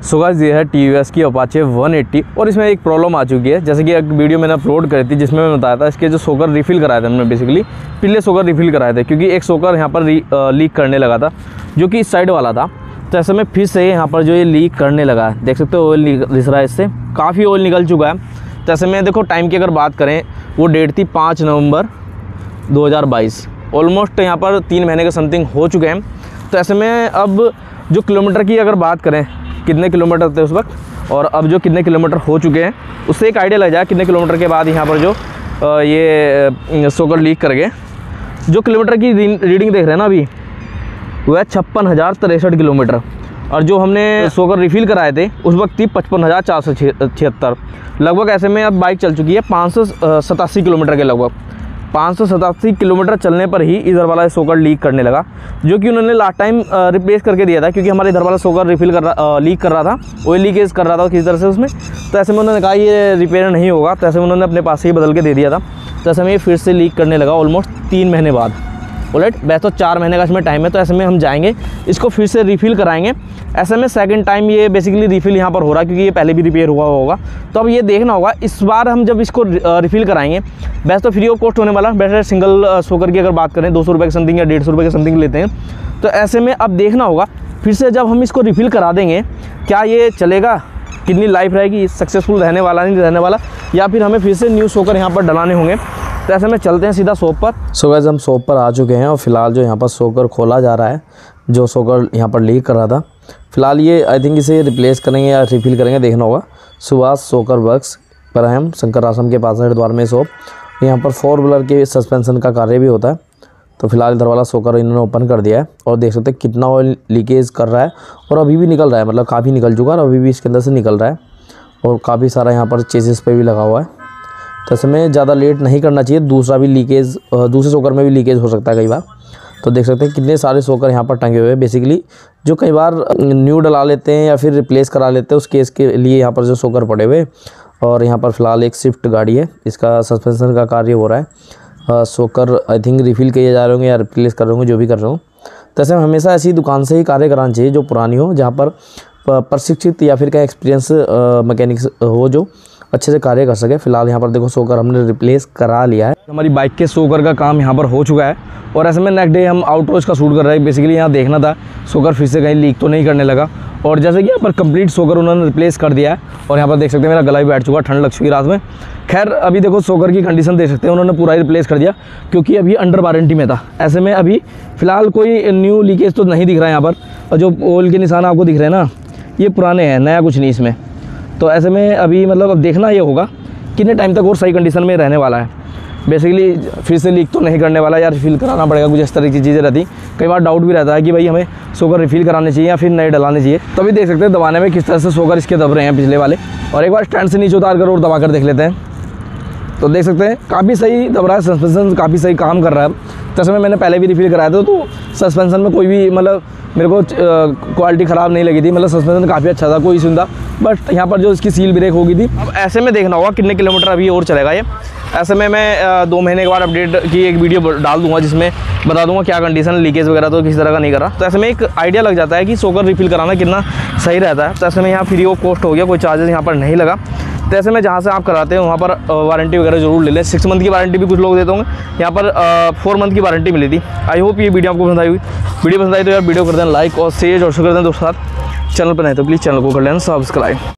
So guys ये है TVS की अपाचे 180 और इसमें एक प्रॉब्लम आ चुकी है। जैसे कि एक वीडियो मैंने अपलोड करी थी जिसमें मैं बताया था इसके जो सोकर रिफ़िल कराए थे हमने, बेसिकली पिछले सोकर रिफ़िल कराए थे क्योंकि एक सोकर यहाँ पर लीक करने लगा था जो कि इस साइड वाला था। तो ऐसे में फिर से यहाँ पर जो ये लीक करने लगा है, देख सकते हो ऑयल रिस रहा है, इससे काफ़ी ऑयल निकल चुका है। तो ऐसे में देखो टाइम की अगर बात करें, वो डेट थी 5 नवंबर 2022, ऑलमोस्ट यहाँ पर 3 महीने के समथिंग हो चुके हैं। तो ऐसे में अब जो किलोमीटर की अगर बात करें, कितने किलोमीटर थे उस वक्त और अब जो कितने किलोमीटर हो चुके हैं, उससे एक आइडिया लग जाए कितने किलोमीटर के बाद यहाँ पर जो ये सोकर लीक कर गए। जो किलोमीटर की रीडिंग देख रहे हैं ना अभी, वह है 56,063 किलोमीटर और जो हमने सोकर रिफ़िल कराए थे उस वक्त थी 55,476 लगभग। ऐसे में अब बाइक चल चुकी है 587 किलोमीटर के लगभग। 587 किलोमीटर चलने पर ही इधर वाला सोकर लीक करने लगा, जो कि उन्होंने लास्ट टाइम रिप्लेस करके दिया था क्योंकि हमारे इधर वाला सोकर लीक कर रहा था, ऑयल लीकेज कर रहा था किसी तरह से उसमें। तो ऐसे में उन्होंने कहा ये रिपेयर नहीं होगा, तो ऐसे में उन्होंने अपने पास से ही बदल के दे दिया था। तो ऐसे में ये फिर से लीक करने लगा ऑलमोस्ट 3 महीने बाद। ऑलराइट, वैसे तो 4 महीने का इसमें टाइम है। तो ऐसे में हम जाएंगे, इसको फिर से रिफ़िल कराएंगे। ऐसे में सेकंड टाइम ये बेसिकली रिफ़िल यहाँ पर हो रहा है क्योंकि ये पहले भी रिपेयर हुआ होगा। तो अब ये देखना होगा इस बार हम जब इसको रिफ़िल कराएंगे, वैसे तो फ्री ऑफ कॉस्ट होने वाला। वैसे सिंगल सोकर की अगर बात करें 200 रुपये के समथिंग या 150 रुपये के समथिंग लेते हैं। तो ऐसे में अब देखना होगा फिर से जब हम इसको रिफ़िल करा देंगे, क्या ये चलेगा, कितनी लाइफ रहेगी, सक्सेसफुल रहने वाला नहीं रहने वाला, या फिर हमें फिर से न्यू सोकर यहाँ पर डलाने होंगे। तो ऐसे में चलते हैं सीधा शॉप पर। सो गाइस हम शॉप पर आ चुके हैं और फिलहाल जो यहाँ पर सोकर खोला जा रहा है, जो सोकर यहाँ पर लीक कर रहा था। फिलहाल ये आई थिंक इसे रिप्लेस करेंगे या रिफ़िल करेंगे, देखना होगा। सुभाष सोकर वर्क्स पर हम शंकर आश्रम के पास हरिद्वार में शॉप। यहाँ पर 4 व्हीलर के सस्पेंशन का कार्य भी होता है। तो फिलहाल इधर वाला सोकर इन्होंने ओपन कर दिया है और देख सकते हैं कितना ऑयल लीकेज कर रहा है और अभी भी निकल रहा है, मतलब काफ़ी निकल चुका है और अभी भी इसके अंदर से निकल रहा है और काफ़ी सारा यहाँ पर चेसिस पे भी लगा हुआ है। तो ऐसे में ज़्यादा लेट नहीं करना चाहिए, दूसरा भी लीकेज, दूसरे सोकर में भी लीकेज हो सकता है कई बार। तो देख सकते हैं कितने सारे सोकर यहाँ पर टंगे हुए हैं, बेसिकली जो कई बार न्यू डला लेते हैं या फिर रिप्लेस करा लेते हैं, उस केस के लिए यहाँ पर जो सोकर पड़े हुए। और यहाँ पर फिलहाल एक स्विफ्ट गाड़ी है, इसका सस्पेंशन का कार्य हो रहा है। सोकर आई थिंक रिफ़िल किए जा रहे होंगे या रिप्लेस कर रहे होंगे, जो भी कर रहे हो। तो ऐसे में हमेशा ऐसी दुकान से ही कार्य कराना चाहिए जो पुरानी हो, जहाँ पर प्रशिक्षित या फिर क्या एक्सपीरियंस मैकेनिक्स हो जो अच्छे से कार्य कर सके। फिलहाल यहाँ पर देखो सोकर हमने रिप्लेस करा लिया है। हमारी बाइक के सोकर का काम यहाँ पर हो चुका है और ऐसे में नेक्स्ट डे हम आउटरोज का शूट कर रहे हैं। बेसिकली यहाँ देखना था सोकर फिर से कहीं लीक तो नहीं करने लगा। और जैसे कि यहाँ पर कंप्लीट सोकर उन्होंने रिप्लेस कर दिया है और यहाँ पर देख सकते हैं मेरा गला भी बैठ चुका, ठंड लग चुकी रात में। खैर अभी देखो सोकर की कंडीशन देख सकते हैं, उन्होंने पूरा ही रिप्लेस कर दिया क्योंकि अभी अंडर वारंटी में था। ऐसे में अभी फ़िलहाल कोई न्यू लीकेज तो नहीं दिख रहा है यहाँ पर, और जो ऑयल के निशान आपको दिख रहे हैं ना, ये पुराने हैं, नया कुछ नहीं इसमें। तो ऐसे में अभी मतलब अब देखना ये होगा कितने टाइम तक और सही कंडीशन में रहने वाला है। बेसिकली फिर से लीक तो नहीं करने वाला, यार रिफ़िल कराना पड़ेगा, कुछ इस तरह की चीज़ें रहती। कई बार डाउट भी रहता है कि भाई हमें सोकर रिफ़िल कराने चाहिए या फिर नए डलाने चाहिए। तो अभी देख सकते हैं दबाने में किस तरह से सोकर इसके दब रहे हैं पिछले वाले। और एक बार स्टैंड से नीचे उतार कर और दबा कर देख लेते हैं, तो देख सकते हैं काफ़ी सही दब रहा है, सस्पेंशन काफ़ी सही काम कर रहा है। तो ऐसे में मैंने पहले भी रिफ़िल कराया था तो सस्पेंशन में कोई भी मतलब मेरे को क्वालिटी ख़राब नहीं लगी थी, मतलब सस्पेंशन काफ़ी अच्छा था, कोई इशू था। बट यहाँ पर जो इसकी सील ब्रेक हो गई थी। अब ऐसे में देखना होगा कितने किलोमीटर अभी और चलेगा ये। ऐसे में मैं 2 महीने के बाद अपडेट की एक वीडियो डाल दूंगा जिसमें बता दूंगा क्या कंडीशन, लीकेज वगैरह तो किसी तरह का नहीं कर रहा। तो ऐसे में एक आइडिया लग जाता है कि सोकर रिफ़िल कराना कितना सही रहता है। तो ऐसे में यहाँ फ्री ऑफ कॉस्ट हो गया, कोई चार्जेस यहाँ पर नहीं लगा। तो ऐसे में जहाँ से आप कराते हैं वहाँ पर वारंटी वगैरह जरूर ले लें। 6 मंथ की वारंटी भी कुछ लोग देते होंगे, यहाँ पर 4 मंथ की वारंटी मिली थी। आई होप ये वीडियो आपको पसंद आई हुई। वीडियो पसंद आई तो यार वीडियो कर दें लाइक और शेयर और कर दें दोस्तों साथ। चैनल पर नहीं तो प्लीज़ चैनल को कर लेना सब्सक्राइब।